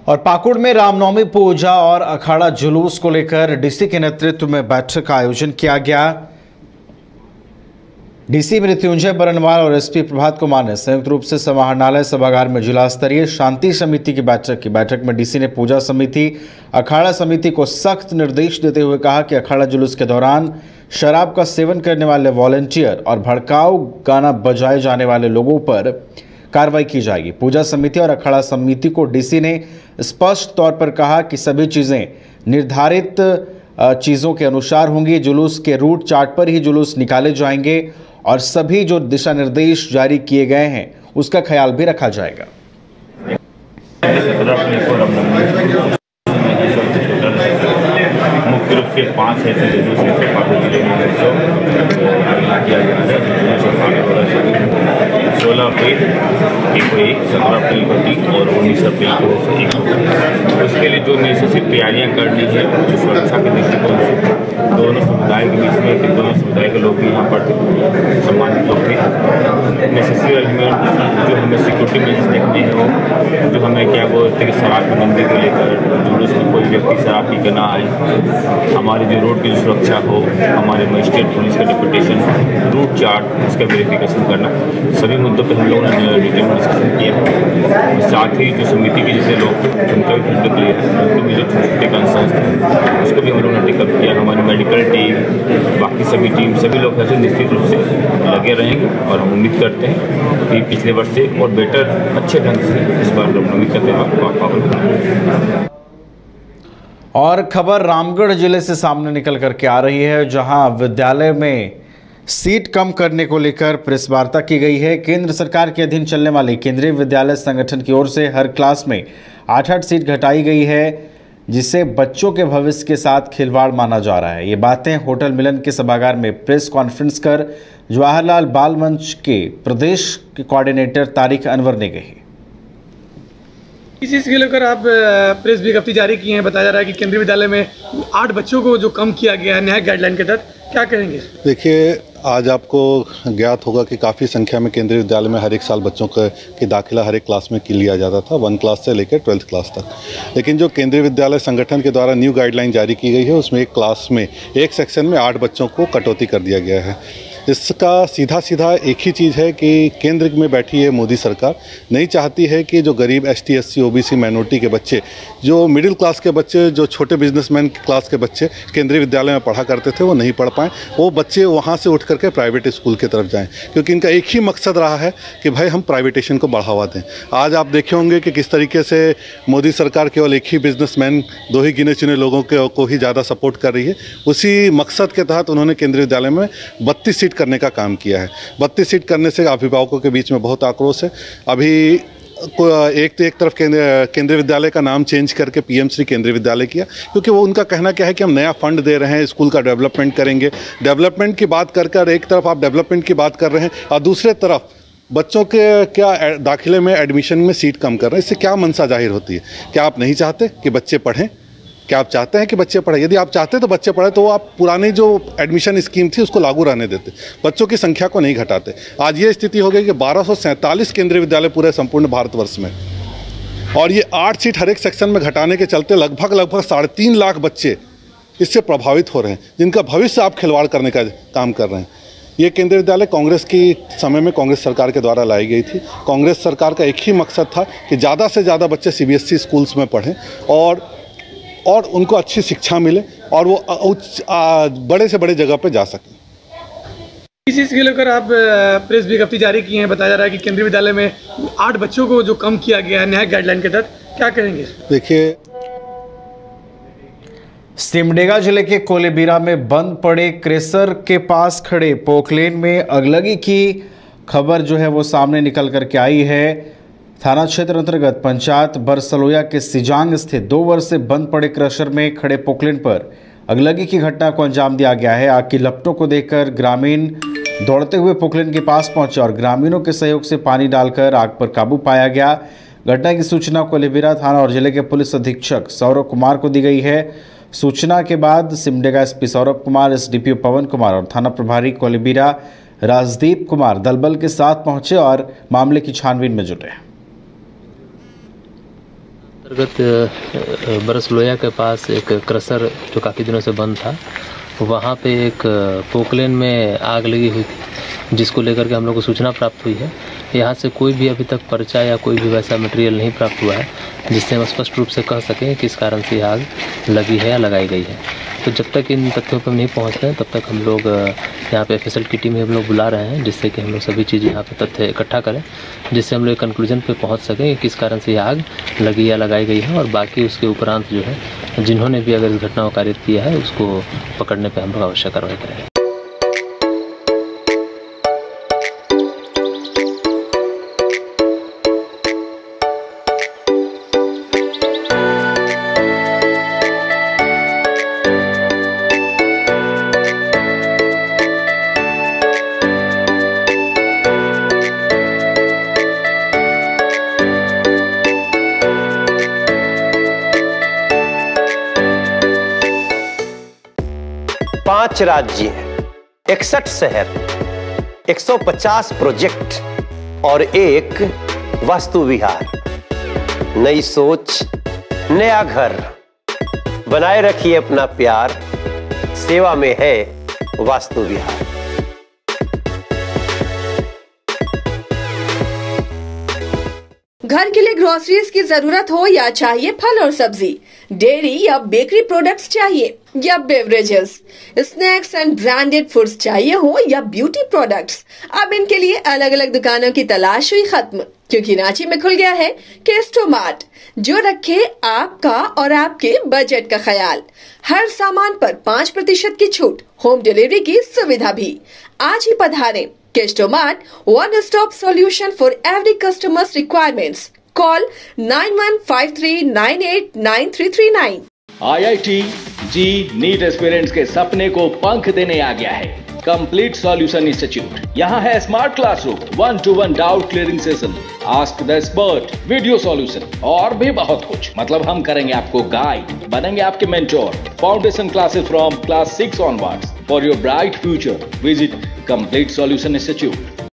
और पाकुड़ में रामनवमी पूजा और अखाड़ा जुलूस को लेकर डीसी के नेतृत्व में बैठक का आयोजन किया गया। डीसी मृत्युंजय बरनवाल और एसपी प्रभात कुमार ने संयुक्त रूप से समाहरणालय सभागार में जिला स्तरीय शांति समिति की बैठक की। बैठक में डीसी ने पूजा समिति, अखाड़ा समिति को सख्त निर्देश देते हुए कहा कि अखाड़ा जुलूस के दौरान शराब का सेवन करने वाले वॉलंटियर और भड़काऊ गाना बजाए जाने वाले लोगों पर कार्रवाई की जाएगी। पूजा समिति और अखाड़ा समिति को डीसी ने स्पष्ट तौर पर कहा कि सभी चीजें निर्धारित चीजों के अनुसार होंगी। जुलूस के रूट चार्ट पर ही जुलूस निकाले जाएंगे और सभी जो दिशा निर्देश जारी किए गए हैं उसका ख्याल भी रखा जाएगा। मुख्य रूप से 5 ऐसे जुलूस ऐसे पाकुड़ जिले में किया जा रहा है। 16 अप्रैल को 1, 17 अप्रैल को 3 और 19 अप्रैल को 1 होगा। उसके लिए जो नेसेसरी तैयारियां करनी है जो सुरक्षा के दृष्टिकोण से दोनों समुदाय के बीच में कि दोनों समुदाय के लोग भी यहाँ पर सम्मानित लोग थे। नेसेसरी एलिमेंट जो हमें सिक्योरिटी मेजर्स देखने हैं वो जो हमें क्या बोलते हैं कि शराब की बंदी को लेकर जुलूस में कोई व्यक्ति शराब पी कर ना आए, हमारी जो रोड की सुरक्षा हो, हमारे मजिस्ट्रेट पुलिस का डिप्यूटेशन, रूट चार्ट उसका वेरिफिकेशन करना, सभी मुद्दों पर हम लोगों ने डिटेल में डिस्कशन किया। साथ ही जो समिति के जैसे लोग उनका भी फीडबैक लिया है, उनके भी जो छोटे कंसर्न्स थे उसको भी हम लोगों ने टेकअप किया। हमारी मेडिकल टीम, बाकी सभी टीम, सभी लोग ऐसे निश्चित रूप से लगे रहेंगे और हम उम्मीद करते हैं कि पिछले वर्ष से और बेटर अच्छे ढंग से इस बार रामनवमी का त्यौहार पावन बनाएंगे। और खबर रामगढ़ जिले से सामने निकल करके आ रही है, जहां विद्यालय में सीट कम करने को लेकर प्रेस वार्ता की गई है। केंद्र सरकार के अधीन चलने वाले केंद्रीय विद्यालय संगठन की ओर से हर क्लास में 8-8 सीट घटाई गई है, जिसे बच्चों के भविष्य के साथ खिलवाड़ माना जा रहा है। ये बातें होटल मिलन के सभागार में प्रेस कॉन्फ्रेंस कर जवाहरलाल बाल मंच के प्रदेश के कोऑर्डिनेटर तारिक अनवर ने कही। इस चीज़ को लेकर आप प्रेस विज्ञप्ति जारी की है। बताया जा रहा है कि केंद्रीय विद्यालय में 8 बच्चों को जो कम किया गया है नया गाइडलाइन के तहत, क्या कहेंगे? देखिए, आज आपको ज्ञात होगा कि काफ़ी संख्या में केंद्रीय विद्यालय में हर एक साल बच्चों की दाखिला हर एक क्लास में की लिया जाता था, 1 क्लास से लेकर 12th क्लास तक। लेकिन जो केंद्रीय विद्यालय संगठन के द्वारा न्यू गाइडलाइन जारी की गई है उसमें एक क्लास में एक सेक्शन में 8 बच्चों को कटौती कर दिया गया है। इसका सीधा एक ही चीज़ है कि केंद्र में बैठी है मोदी सरकार नहीं चाहती है कि जो गरीब ST SC OBC माइनॉरिटी के बच्चे, जो मिडिल क्लास के बच्चे, जो छोटे बिजनेसमैन क्लास के बच्चे केंद्रीय विद्यालय में पढ़ा करते थे वो नहीं पढ़ पाएँ, वो बच्चे वहाँ से उठ करके प्राइवेट स्कूल की तरफ जाएँ, क्योंकि इनका एक ही मकसद रहा है कि भाई हम प्राइवेटेशन को बढ़ावा दें। आज आप देखे होंगे कि किस तरीके से मोदी सरकार केवल एक ही बिजनेसमैन, 2 ही गिने चुने लोगों को ही ज़्यादा सपोर्ट कर रही है। उसी मकसद के तहत उन्होंने केंद्रीय विद्यालय में 32 सीट करने का काम किया है। 32 सीट करने से अभिभावकों के बीच में बहुत आक्रोश है। अभी एक तरफ केंद्रीय विद्यालय का नाम चेंज करके PM श्री केंद्रीय विद्यालय किया, क्योंकि वो उनका कहना क्या है कि हम नया फंड दे रहे हैं, स्कूल का डेवलपमेंट करेंगे। डेवलपमेंट की बात कर एक तरफ आप डेवलपमेंट की बात कर रहे हैं और दूसरे तरफ बच्चों के क्या दाखिले में एडमिशन में सीट कम कर रहे हैं। इससे क्या मंशा जाहिर होती है? क्या आप नहीं चाहते कि बच्चे पढ़ें? क्या आप चाहते हैं कि बच्चे पढ़ें? यदि आप चाहते तो बच्चे पढ़े तो आप पुरानी जो एडमिशन स्कीम थी उसको लागू रहने देते, बच्चों की संख्या को नहीं घटाते। आज ये स्थिति हो गई कि 1247 केंद्रीय विद्यालय पूरे संपूर्ण भारतवर्ष में, और ये 8 सीट हर एक सेक्शन में घटाने के चलते लगभग 3.5 लाख बच्चे इससे प्रभावित हो रहे हैं, जिनका भविष्य आप खिलवाड़ करने का काम कर रहे हैं। ये केंद्रीय विद्यालय कांग्रेस की समय में कांग्रेस सरकार के द्वारा लाई गई थी। कांग्रेस सरकार का एक ही मकसद था कि ज़्यादा से ज़्यादा बच्चे CBSE स्कूल्स में पढ़ें और उनको अच्छी शिक्षा मिले और वो बड़े से बड़े जगह पे जा सकें। इस चीज़ को लेकर आप प्रेस विज्ञप्ति जारी की है। बताया जा रहा है कि केंद्रीय विद्यालय में 8 बच्चों को जो कम किया गया है नया गाइडलाइन के तहत, क्या कहेंगे? देखिए, सिमडेगा जिले के कोलेबिरा में बंद पड़े क्रेशर के पास खड़े पोकलेन में अगलगी की खबर जो है वो सामने निकल करके आई है। थाना क्षेत्र अंतर्गत पंचायत बरसलोया के सिजांग स्थित 2 वर्ष से बंद पड़े क्रशर में खड़े पोकलेन पर अगलगी की घटना को अंजाम दिया गया है। आग की लपटों को देखकर ग्रामीण दौड़ते हुए पोकलेन के पास पहुंचे और ग्रामीणों के सहयोग से पानी डालकर आग पर काबू पाया गया। घटना की सूचना कोलेबिरा थाना और जिले के पुलिस अधीक्षक सौरभ कुमार को दी गई है। सूचना के बाद सिमडेगा SP सौरभ कुमार, SDPO पवन कुमार और थाना प्रभारी कोलेबिरा राजदीप कुमार दलबल के साथ पहुंचे और मामले की छानबीन में जुटे। अंतर्गत बरसलोया के पास एक क्रशर जो काफ़ी दिनों से बंद था, वहाँ पे एक पोकलेन में आग लगी हुई थी, जिसको लेकर के हम लोग को सूचना प्राप्त हुई है। यहाँ से कोई भी अभी तक पर्चा या कोई भी वैसा मटेरियल नहीं प्राप्त हुआ है जिससे हम स्पष्ट रूप से कह सकें किस कारण से आग लगी है या लगाई गई है। तो जब तक इन तथ्यों पर नहीं पहुँचते हैं तब तक हम लोग यहाँ पे FSL की टीम हम लोग बुला रहे हैं, जिससे कि हम लोग सभी चीज़ यहाँ पे तथ्य इकट्ठा करें, जिससे हम लोग कंक्लूजन पे पहुँच सकें किस कारण से आग लगी या लगाई गई है। और बाकी उसके उपरांत जो है जिन्होंने भी अगर इस घटना को कारित किया है उसको पकड़ने पर हम लोग आवश्यक कार्रवाई करेंगे। पांच राज्य, 61 शहर, 150 प्रोजेक्ट और एक वास्तु विहार। नई सोच, नया घर। बनाए रखिए अपना प्यार, सेवा में है वास्तु विहार। घर के लिए ग्रोसरीज की जरूरत हो या चाहिए फल और सब्जी, डेयरी या बेकरी प्रोडक्ट्स चाहिए या beverages, snacks and branded foods चाहिए हो या ब्यूटी प्रोडक्ट्स, अब इनके लिए अलग अलग दुकानों की तलाश हुई खत्म, क्योंकि रांची में खुल गया है केस्टोमार्ट, जो रखे आपका और आपके बजट का ख्याल। हर सामान पर 5% की छूट, होम डिलीवरी की सुविधा भी। आज ही पधारें केस्टोमार्ट, one stop solution for every customer's requirements. Call 9153989339. IIT JEE NEET aspirants के सपने को पंख देने आ गया है कंप्लीट सॉल्यूशन इंस्टीट्यूट। यहाँ है smart classroom, 1-to-1 doubt clearing session, ask the expert, video solution और भी बहुत कुछ। मतलब हम करेंगे आपको गाइड, बनेंगे आपके mentor. Foundation classes from class 6 onwards for your bright future. Visit complete solution institute.